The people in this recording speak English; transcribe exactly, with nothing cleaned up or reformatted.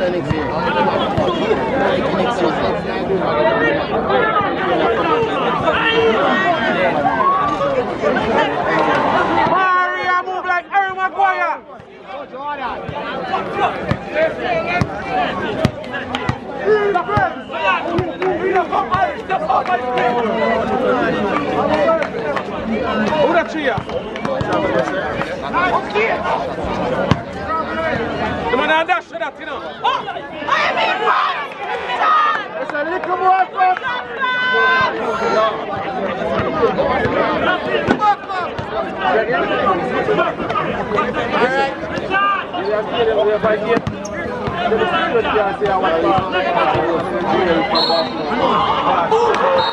Maria move like Harry Maguire. Who that cheer? The man on dash for that, you know. Oh! I mean, what? It's a little more fun. All right.